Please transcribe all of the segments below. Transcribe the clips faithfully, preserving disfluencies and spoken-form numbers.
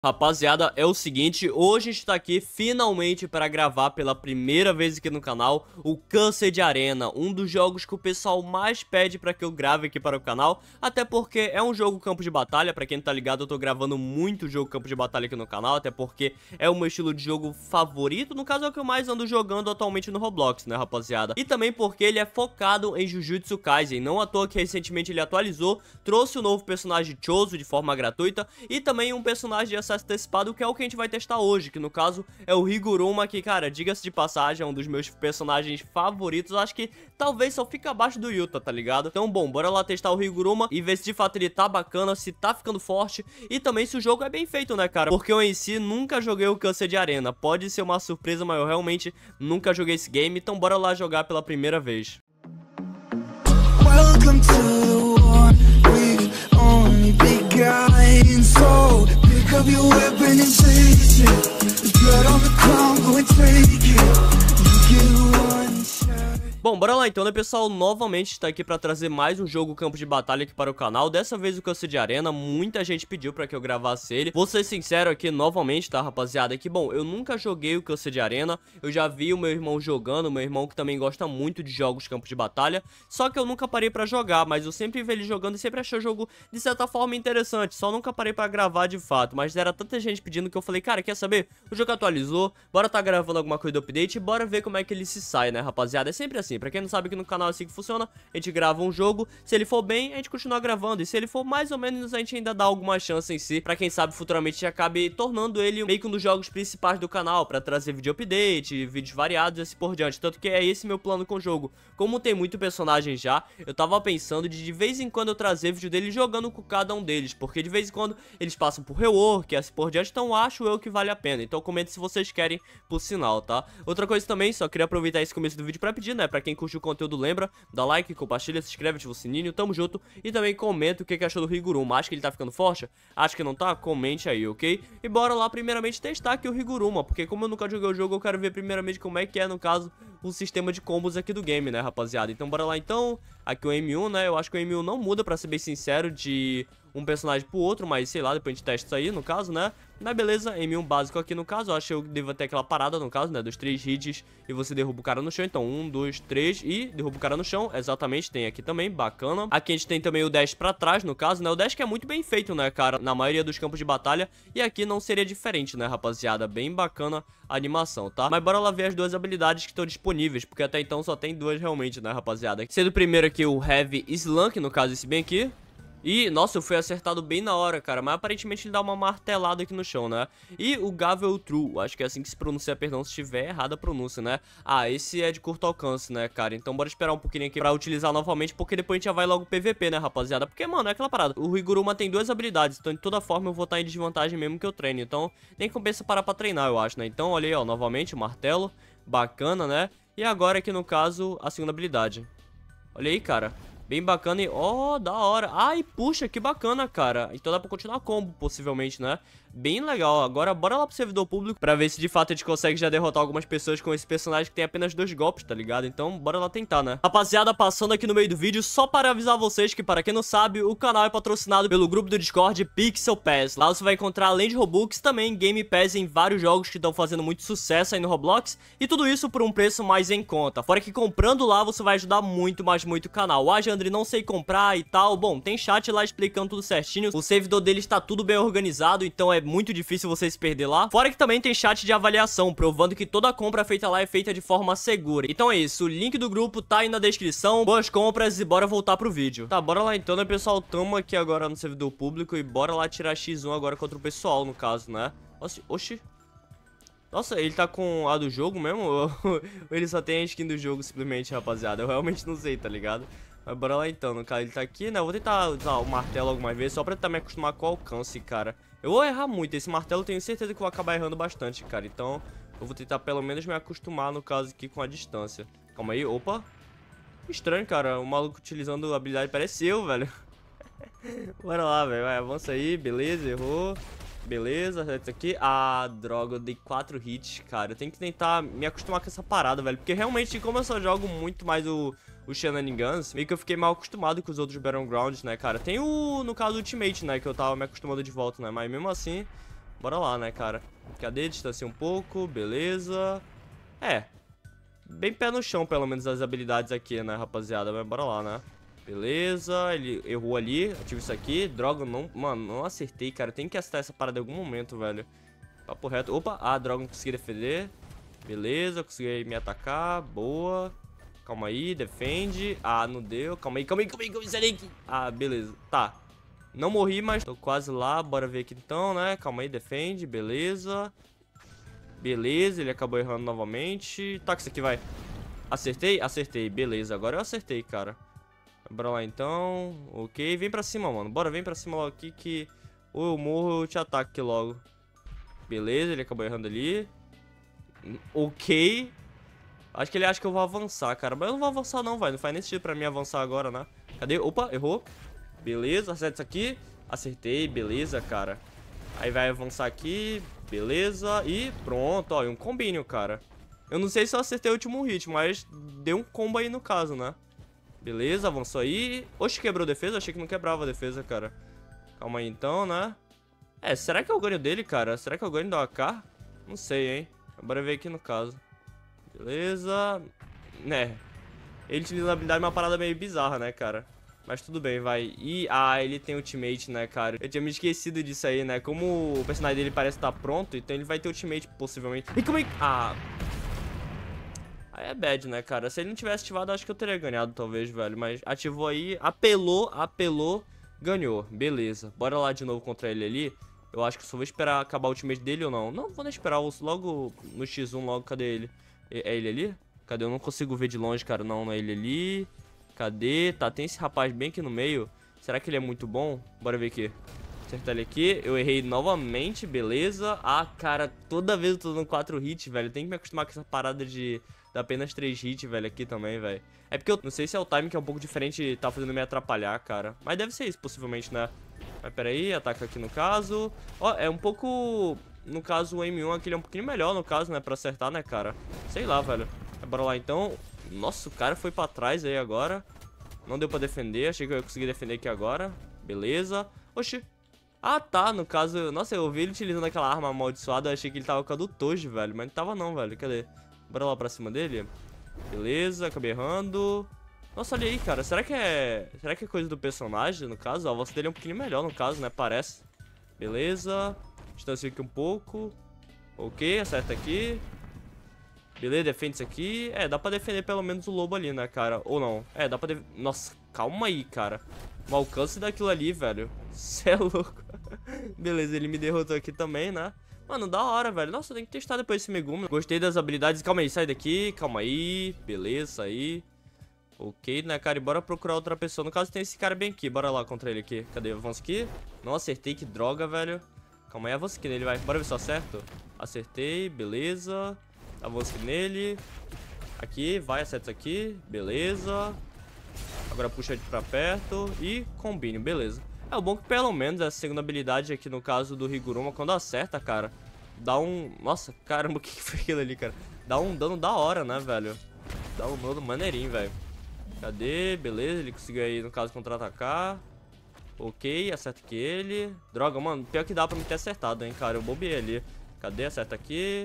Rapaziada, é o seguinte, hoje a gente tá aqui finalmente para gravar pela primeira vez aqui no canal o Cursed Arena, um dos jogos que o pessoal mais pede para que eu grave aqui para o canal, até porque é um jogo campo de batalha. Para quem não tá ligado, eu tô gravando muito jogo campo de batalha aqui no canal, até porque é o meu estilo de jogo favorito, no caso é o que eu mais ando jogando atualmente no Roblox, né, rapaziada? E também porque ele é focado em Jujutsu Kaisen, não à toa que recentemente ele atualizou, trouxe o novo personagem Chozo de forma gratuita e também um personagem de acesso antecipado, que é o que a gente vai testar hoje, que no caso é o Higuruma, que, cara, diga-se de passagem, é um dos meus personagens favoritos. Eu acho que talvez só fica abaixo do Yuta, tá ligado? Então, bom, bora lá testar o Higuruma e ver se de fato ele tá bacana, se tá ficando forte e também se o jogo é bem feito, né, cara? Porque eu em si nunca joguei o Cursed Arena, pode ser uma surpresa, mas eu realmente nunca joguei esse game, então bora lá jogar pela primeira vez. Welcome to the war, we only begun, so pick up your weapon and face it. There's blood on the ground, go and take it. You get one shot. Bom, bora lá então, né, pessoal? Novamente está aqui para trazer mais um jogo campo de batalha aqui para o canal. Dessa vez o Cursed Arena, muita gente pediu para que eu gravasse ele. Vou ser sincero aqui novamente, tá, rapaziada? Que bom, eu nunca joguei o Cursed Arena. Eu já vi o meu irmão jogando, o meu irmão que também gosta muito de jogos campo de batalha. Só que eu nunca parei para jogar, mas eu sempre vi ele jogando e sempre achei o jogo de certa forma interessante. Só nunca parei para gravar de fato, mas era tanta gente pedindo que eu falei, cara, quer saber? O jogo atualizou, bora tá gravando alguma coisa do update e bora ver como é que ele se sai, né, rapaziada? É sempre assim. Pra quem não sabe, que no canal é assim que funciona, a gente grava um jogo, se ele for bem, a gente continua gravando, e se ele for mais ou menos, a gente ainda dá alguma chance em si, pra quem sabe futuramente acabe tornando ele meio que um dos jogos principais do canal, pra trazer vídeo update, vídeos variados e assim por diante. Tanto que é esse meu plano com o jogo. Como tem muito personagem já, eu tava pensando de de vez em quando eu trazer vídeo dele jogando com cada um deles, porque de vez em quando eles passam por rework e assim por diante, então acho eu que vale a pena. Então comente se vocês querem, por sinal, tá? Outra coisa também, só queria aproveitar esse começo do vídeo pra pedir, né, pra quem curte o conteúdo, lembra, dá like, compartilha, se inscreve, ativa o sininho, tamo junto. E também comenta o que, que achou do Higuruma. Acha que ele tá ficando forte? Acha que não tá? Comente aí, ok? E bora lá primeiramente testar aqui o Higuruma, porque como eu nunca joguei o jogo, eu quero ver primeiramente como é que é, no caso, o sistema de combos aqui do game, né, rapaziada? Então bora lá então. Aqui o M um, né, eu acho que o M um não muda, pra ser bem sincero, de um personagem pro outro, mas sei lá, depois a gente testa isso aí, no caso, né? Mas beleza, M um básico aqui no caso, eu acho que eu devo ter aquela parada, no caso, né, dos três hits e você derruba o cara no chão. Então, um, dois, três e derruba o cara no chão, exatamente, tem aqui também, bacana. Aqui a gente tem também o dash pra trás, no caso, né, o dash que é muito bem feito, né, cara, na maioria dos campos de batalha. E aqui não seria diferente, né, rapaziada, bem bacana a animação, tá? Mas bora lá ver as duas habilidades que estão disponíveis, porque até então só tem duas realmente, né, rapaziada? Sendo primeiro aqui o Heavy Slunk, no caso esse bem aqui. E, nossa, eu fui acertado bem na hora, cara. Mas aparentemente ele dá uma martelada aqui no chão, né? E o Gavel True, acho que é assim que se pronuncia, perdão se estiver errada a pronúncia, né? Ah, esse é de curto alcance, né, cara? Então bora esperar um pouquinho aqui pra utilizar novamente, porque depois a gente já vai logo P V P, né, rapaziada? Porque, mano, é aquela parada. O Higuruma tem duas habilidades, então de toda forma eu vou estar em desvantagem mesmo que eu treine. Então nem compensa parar pra treinar, eu acho, né? Então, olha aí, ó, novamente o martelo. Bacana, né? E agora aqui, no caso, a segunda habilidade. Olha aí, cara. Bem bacana e... ó, oh, da hora. Ai, puxa, que bacana, cara. Então dá pra continuar combo, possivelmente, né? Bem legal. Agora bora lá pro servidor público pra ver se de fato a gente consegue já derrotar algumas pessoas com esse personagem que tem apenas dois golpes, tá ligado? Então bora lá tentar, né? Rapaziada, passando aqui no meio do vídeo, só para avisar vocês que, para quem não sabe, o canal é patrocinado pelo grupo do Discord Pixel Pass. Lá você vai encontrar, além de Robux, também Game Pass em vários jogos que estão fazendo muito sucesso aí no Roblox. E tudo isso por um preço mais em conta. Fora que comprando lá você vai ajudar muito, mas muito o canal. Ah, Jandri, não sei comprar e tal. Bom, tem chat lá explicando tudo certinho. O servidor dele está tudo bem organizado, então é muito difícil você se perder lá. Fora que também tem chat de avaliação, provando que toda compra feita lá é feita de forma segura. Então é isso, o link do grupo tá aí na descrição. Boas compras e bora voltar pro vídeo. Tá, bora lá então, né, pessoal? Tamo aqui agora no servidor público e bora lá tirar X um agora contra o pessoal, no caso, né? Oxi, oxi. Nossa, ele tá com a do jogo mesmo? Ou ele só tem a skin do jogo simplesmente, rapaziada? Eu realmente não sei, tá ligado? Mas bora lá então, no caso ele tá aqui, né? Eu vou tentar usar o martelo algumas vezes, só pra tentar me acostumar com o alcance, cara. Eu vou errar muito, esse martelo eu tenho certeza que eu vou acabar errando bastante, cara. Então, eu vou tentar pelo menos me acostumar, no caso aqui, com a distância. Calma aí, opa. Estranho, cara, o maluco utilizando a habilidade parece eu, velho. Bora lá, velho, vai, avança aí, beleza, errou. Beleza, isso aqui. Ah, droga, eu dei quatro hits, cara. Eu tenho que tentar me acostumar com essa parada, velho. Porque realmente, como eu só jogo muito mais o, o Shenanigans, meio que eu fiquei mal acostumado com os outros Battlegrounds, né, cara. Tem o, no caso, o Ultimate, né, que eu tava me acostumando de volta, né. Mas mesmo assim, Bora lá, né, cara? Cadê? Distancia um pouco, beleza. É, bem pé no chão, pelo menos, as habilidades aqui, né, rapaziada? Mas bora lá, né? Beleza, ele errou ali. Ativa isso aqui. Droga, não, mano, não acertei, cara. Tem que acertar essa parada em algum momento, velho. Papo reto. Opa, ah, droga, não consegui defender. Beleza, consegui me atacar. Boa. Calma aí, defende. Ah, não deu. Calma aí, calma aí, calma aí, calma aí. Ah, beleza. Tá. Não morri, mas tô quase lá. Bora ver aqui então, né? Calma aí, defende. Beleza. Beleza, ele acabou errando novamente. Tá, que isso aqui vai. Acertei? Acertei. Beleza, agora eu acertei, cara. Bora lá então. Ok, vem pra cima, mano. Bora, vem pra cima logo aqui que ou eu morro ou eu te ataco aqui logo. Beleza, ele acabou errando ali. Ok. Acho que ele acha que eu vou avançar, cara. Mas eu não vou avançar não, vai. Não faz nem sentido pra mim avançar agora, né? Cadê? Opa, errou. Beleza, acerta isso aqui. Acertei, beleza, cara. Aí vai avançar aqui. Beleza, e pronto, ó, e um combinho, cara. Eu não sei se eu acertei o último hit, mas deu um combo aí no caso, né? Beleza, avançou aí. Oxe, quebrou a defesa? Achei que não quebrava a defesa, cara. Calma aí então, né? É, será que eu ganho dele, cara? Será que eu ganho da A K? Não sei, hein? Bora ver aqui no caso. Beleza. Né. Ele utiliza a habilidade, uma parada meio bizarra, né, cara? Mas tudo bem, vai. E, ah, ele tem ultimate, né, cara? Eu tinha me esquecido disso aí, né? Como o personagem dele parece estar pronto, então ele vai ter ultimate, possivelmente. E como é que... Ah... Aí é bad, né, cara? Se ele não tivesse ativado, acho que eu teria ganhado, talvez, velho. Mas ativou aí, apelou, apelou, ganhou. Beleza. Bora lá de novo contra ele ali. Eu acho que só vou esperar acabar o ultimate dele ou não. Não, vou nem esperar. Logo no X um, logo, cadê ele? É ele ali? Cadê? Eu não consigo ver de longe, cara. Não, não é ele ali. Cadê? Tá, tem esse rapaz bem aqui no meio. Será que ele é muito bom? Bora ver aqui. Acertar ele aqui. Eu errei novamente, beleza. Ah, cara, toda vez eu tô dando quatro hits, velho. Tem que me acostumar com essa parada de dar apenas três hits, velho, aqui também, velho. É porque eu não sei se é o time que é um pouco diferente e tá fazendo me atrapalhar, cara. Mas deve ser isso, possivelmente, né? Mas pera aí, ataca aqui no caso. Ó, é um pouco... No caso, o M um aqui ele é um pouquinho melhor, no caso, né? Pra acertar, né, cara? Sei lá, velho. Bora lá, então. Nossa, o cara foi pra trás aí agora. Não deu pra defender. Achei que eu ia conseguir defender aqui agora. Beleza. Oxi. Ah, tá. No caso... Nossa, eu vi ele utilizando aquela arma amaldiçoada. Eu achei que ele tava com a do Toji, velho. Mas não tava não, velho. Cadê? Bora lá pra cima dele. Beleza. Acabei errando. Nossa, olha aí, cara. Será que é... Será que é coisa do personagem, no caso? A voz dele é um pouquinho melhor, no caso, né? Parece. Beleza. Distancia aqui um pouco. Ok, acerta aqui. Beleza, defende isso aqui. É, dá pra defender pelo menos o lobo ali, né, cara? Ou não. É, dá pra defender... Nossa, calma aí, cara. O alcance daquilo ali, velho. Cê é louco. Beleza, ele me derrotou aqui também, né? Mano, da hora, velho. Nossa, tem que testar depois esse Megumi. Gostei das habilidades. Calma aí, sai daqui. Calma aí. Beleza, aí. Ok, né, cara? E bora procurar outra pessoa. No caso, tem esse cara bem aqui. Bora lá contra ele aqui. Cadê? Avança aqui. Não acertei, que droga, velho. Calma aí, avança aqui nele, vai. Bora ver se eu acerto. Acertei, beleza. Avança aqui nele. Aqui, vai, acerta isso aqui. Beleza. Agora puxa ele pra perto. E combine, beleza. É o bom que pelo menos essa segunda habilidade aqui, no caso do Higuruma, quando acerta, cara, dá um... Nossa, caramba, o que foi aquilo ali, cara? Dá um dano da hora, né, velho? Dá um dano maneirinho, velho. Cadê? Beleza, ele conseguiu aí, no caso, contra-atacar. Ok, acerta aqui ele. Droga, mano, pior que dá pra me ter acertado, hein, cara. Eu bobeei ali. Cadê? Acerta aqui.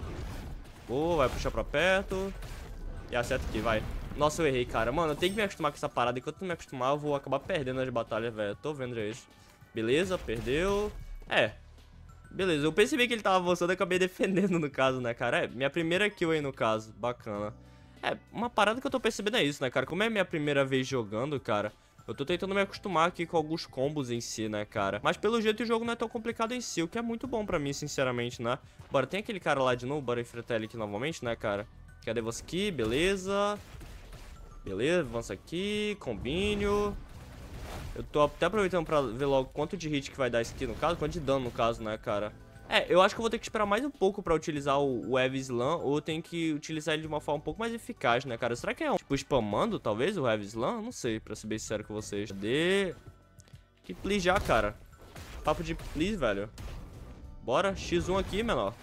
Boa, vai puxar pra perto. E acerta aqui, vai. Nossa, eu errei, cara. Mano, eu tenho que me acostumar com essa parada. Enquanto eu não me acostumar, eu vou acabar perdendo as batalhas, velho. Tô vendo já isso. Beleza, perdeu. É. Beleza, eu percebi que ele tava avançando e acabei defendendo, no caso, né, cara? É, minha primeira kill aí, no caso. Bacana. É, uma parada que eu tô percebendo é isso, né, cara? Como é minha primeira vez jogando, cara, eu tô tentando me acostumar aqui com alguns combos em si, né, cara? Mas pelo jeito o jogo não é tão complicado em si, o que é muito bom pra mim, sinceramente, né? Bora, tem aquele cara lá de novo, bora enfrentar ele aqui novamente, né, cara? Cadê você aqui? Beleza. Beleza, avança aqui, combinho. Eu tô até aproveitando pra ver logo quanto de hit que vai dar isso aqui, no caso, quanto de dano, no caso, né, cara? É, eu acho que eu vou ter que esperar mais um pouco pra utilizar o, o Heavy Slam, ou eu tenho que utilizar ele de uma forma um pouco mais eficaz, né, cara? Será que é, um, tipo, spamando, talvez, o Heavy Slam? Não sei, pra ser bem sincero com vocês. Cadê? Que please já, cara. Papo de please, velho. Bora, X um aqui, menor.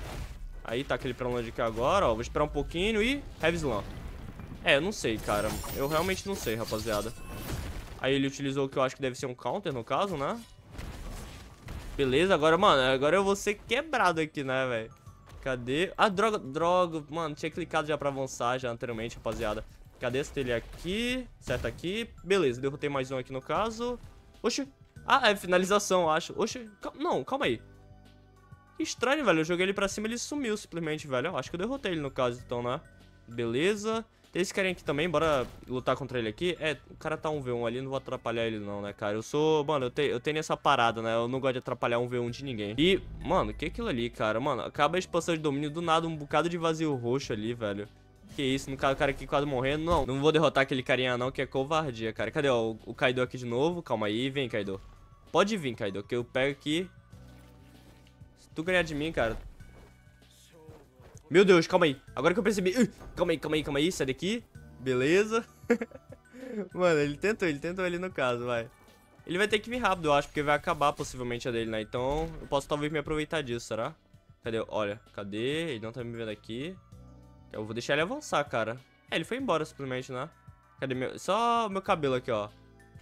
Aí tá aquele pra longe aqui agora, ó. Vou esperar um pouquinho e Heavy Slam. É, eu não sei, cara. Eu realmente não sei, rapaziada. Aí ele utilizou o que eu acho que deve ser um counter, no caso, né? Beleza, agora, mano, agora eu vou ser quebrado aqui, né, velho? Cadê? Ah, droga, droga. Mano, tinha clicado já pra avançar já anteriormente, rapaziada. Cadê esse dele aqui? Certo aqui. Beleza, derrotei mais um aqui no caso. Oxi. Ah, é finalização, acho. Oxi. Cal não, calma aí. Que estranho, velho. Eu joguei ele pra cima e ele sumiu simplesmente, velho. Eu acho que eu derrotei ele no caso, então, né? Beleza. Tem esse carinha aqui também, bora lutar contra ele aqui. É, o cara tá um v um ali, não vou atrapalhar ele não, né, cara? Eu sou... Mano, eu, te... eu tenho essa parada, né? Eu não gosto de atrapalhar um v um de ninguém. E, mano, que é aquilo ali, cara? Mano, acaba a expansão de domínio do nada, um bocado de vazio roxo ali, velho. Que isso, no caso, o cara aqui quase morrendo. Não, não vou derrotar aquele carinha não, que é covardia, cara. Cadê, ó, o, o Kaido aqui de novo? Calma aí, vem, Kaido. Pode vir, Kaido, que eu pego aqui. Se tu ganhar de mim, cara... Meu Deus, calma aí. Agora que eu percebi... Uh, calma aí, calma aí, calma aí, sai daqui. Beleza. Mano, ele tentou, ele tentou ali no caso, vai. Ele vai ter que vir rápido, eu acho, porque vai acabar possivelmente a dele, né? Então, eu posso talvez me aproveitar disso, será? Cadê? Olha, cadê? Ele não tá me vendo aqui. Eu vou deixar ele avançar, cara. É, ele foi embora simplesmente, né? Cadê meu... Só meu cabelo aqui, ó.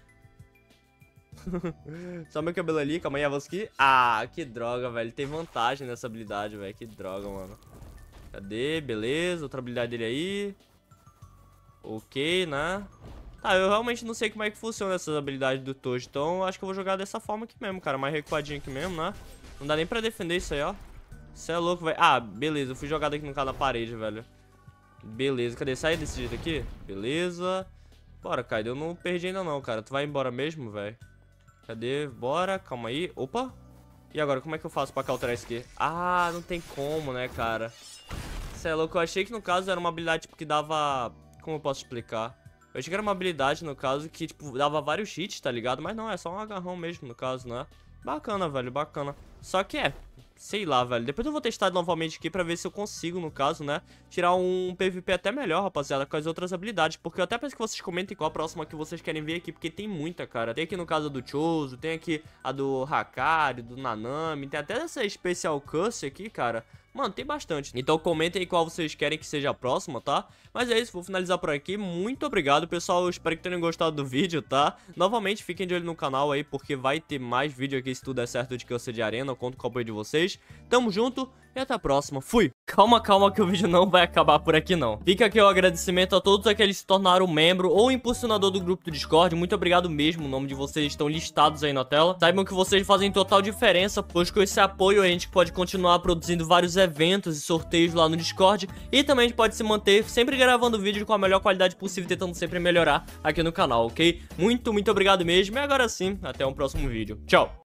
Só meu cabelo ali, calma aí, avança aqui. Ah, que droga, velho. Ele tem vantagem nessa habilidade, velho. Que droga, mano. Cadê? Beleza, outra habilidade dele aí. Ok, né? Tá, eu realmente não sei como é que funciona essas habilidades do Tojo. Então, acho que eu vou jogar dessa forma aqui mesmo, cara. Mais recuadinho aqui mesmo, né? Não dá nem pra defender isso aí, ó. Você é louco, velho. Ah, beleza. Eu fui jogado aqui no cara da parede, velho. Beleza. Cadê? Sai desse jeito aqui? Beleza. Bora, Kaido. Eu não perdi ainda não, cara. Tu vai embora mesmo, velho? Cadê? Bora. Calma aí. Opa. E agora? Como é que eu faço pra cauterar isso aqui? Ah, não tem como, né, cara? Você é louco. Eu achei que, no caso, era uma habilidade tipo, que dava... Como eu posso explicar? Eu achei que era uma habilidade, no caso, que, tipo, dava vários hits, tá ligado? Mas não, é só um agarrão mesmo, no caso, né? Bacana, velho, bacana. Só que é, sei lá, velho. Depois eu vou testar novamente aqui pra ver se eu consigo, no caso, né? Tirar um P V P até melhor, rapaziada, com as outras habilidades. Porque eu até peço que vocês comentem qual a próxima que vocês querem ver aqui, porque tem muita, cara. Tem aqui no caso a do Chozo, tem aqui a do Hakari, do Nanami, tem até essa Special Curse aqui, cara. Mano, tem bastante. Então comentem aí qual vocês querem que seja a próxima, tá? Mas é isso, vou finalizar por aqui. Muito obrigado, pessoal. Eu espero que tenham gostado do vídeo, tá? Novamente, fiquem de olho no canal aí, porque vai ter mais vídeo aqui se tudo der certo de Câncer de Arena. Eu conto com o apoio de vocês. Tamo junto e até a próxima. Fui! Calma, calma que o vídeo não vai acabar por aqui, não. Fica aqui o agradecimento a todos aqueles que se tornaram membro ou impulsionador do grupo do Discord. Muito obrigado mesmo. O nome de vocês estão listados aí na tela. Saibam que vocês fazem total diferença, pois com esse apoio a gente pode continuar produzindo vários eventos e sorteios lá no Discord. E também a gente pode se manter sempre gravando vídeo com a melhor qualidade possível, tentando sempre melhorar aqui no canal, ok? Muito, muito obrigado mesmo. E agora sim, até um próximo vídeo. Tchau!